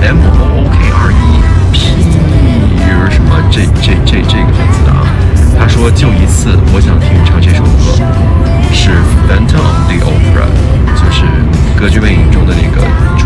什么这个粉丝啊，他说就一次，我想听唱这首歌，是 Phantom of the Opera，就是歌剧魅影中的那个